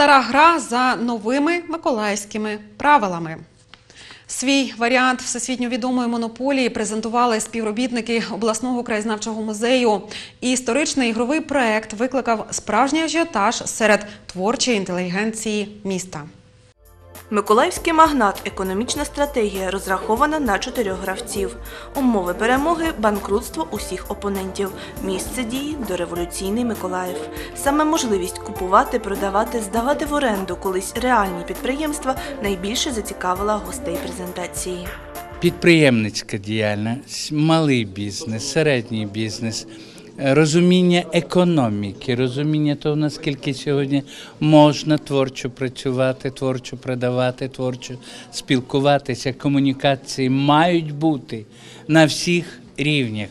Стара гра за новими миколаївськими правилами. Свій варіант всесвітньо відомої монополії презентували співробітники обласного краєзнавчого музею. І історичний ігровий проект викликав справжній ажіотаж серед творчої інтелігенції міста. Миколаївський магнат – економічна стратегія, розрахована на 4 гравців. Умови перемоги – банкрутство усіх опонентів. Місце дії – дореволюційний Миколаїв. Саме можливість купувати, продавати, здавати в оренду колись реальні підприємства найбільше зацікавила гостей презентації. Підприємницька діяльність, малий бізнес, середній бізнес, розуміння економіки, розуміння того, наскільки сьогодні можна творчо працювати, творчо продавати, творчо спілкуватися. Комунікації мають бути на всіх рівнях.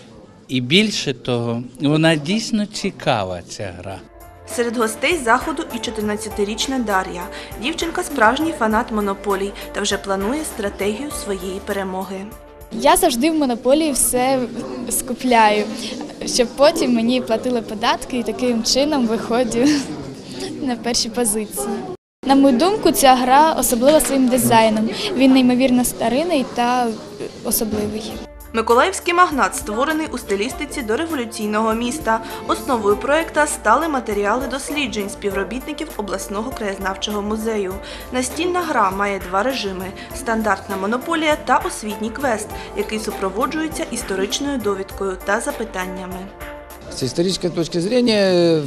І більше того, вона дійсно цікава, ця гра. Серед гостей заходу і 14-річна Дар'я. Дівчинка – справжній фанат монополій та вже планує стратегію своєї перемоги. Я завжди в монополії все скупляю, щоб потім мені платили податки і таким чином виходжу на перші позиції. На мою думку, ця гра особлива своїм дизайном. Він неймовірно старинний та особливий. Миколаївський магнат створений у стилістиці дореволюційного міста. Основою проєкту стали матеріали досліджень співробітників обласного краєзнавчого музею. Настільна гра має 2 режими – стандартна монополія та освітній квест, який супроводжується історичною довідкою та запитаннями. С исторической точки зрения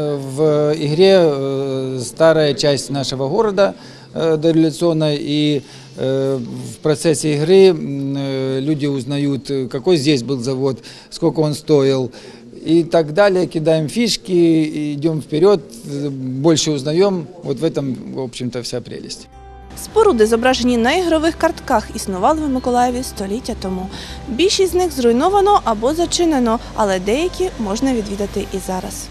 в игре старая часть нашего города дореволюционная, и в процессе игры люди узнают, какой здесь был завод, сколько он стоил и так далее. Кидаем фишки, идем вперед, больше узнаем. Вот в этом, в общем-то, вся прелесть. Споруди, зображені на ігрових картках, існували в Миколаєві століття тому. Більшість з них зруйновано або зачинено, але деякі можна відвідати і зараз.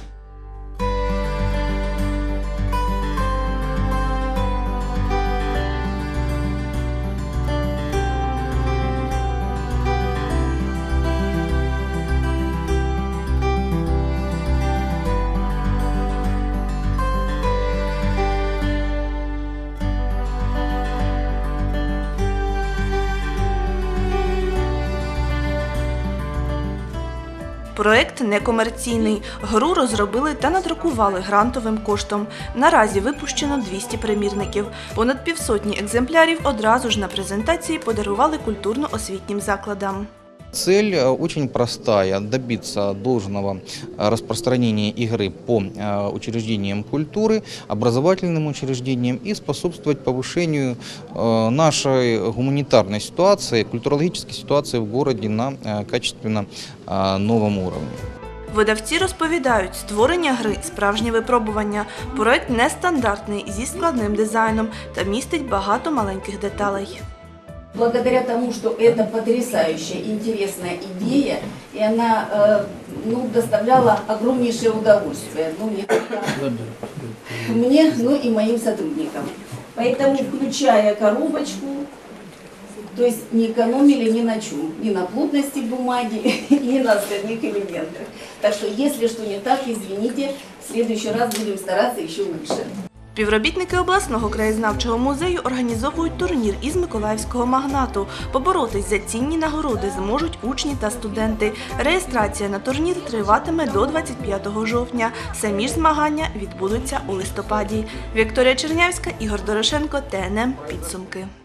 Проєкт некомерційний. Гру розробили та надрукували грантовим коштом. Наразі випущено 200 примірників. Понад півсотні екземплярів одразу ж на презентації подарували культурно-освітнім закладам. Цель очень простая – добиться должного распространения игры по учреждениям культуры, образовательным учреждениям и способствовать повышению нашей гуманитарной ситуации, культурологической ситуации в городе на качественно новом уровне. Видавці розповідають, створення гри – справжнє випробування. Проєкт нестандартний, зі складним дизайном та містить багато маленьких деталей. Благодаря тому, что это потрясающая, интересная идея, и она доставляла огромнейшее удовольствие не только мне, но и моим сотрудникам. Поэтому, включая коробочку, то есть не экономили ни на чем, ни на плотности бумаги, ни на остальных элементах. Так что, если что не так, извините, в следующий раз будем стараться еще лучше. Співробітники обласного краєзнавчого музею організовують турнір із миколаївського магнату. Поборотись за цінні нагороди зможуть учні та студенти. Реєстрація на турнір триватиме до 25 жовтня. Самі ж змагання відбудуться у листопаді. Вікторія Чернявська, Ігор Дорошенко, ТНМ. Підсумки.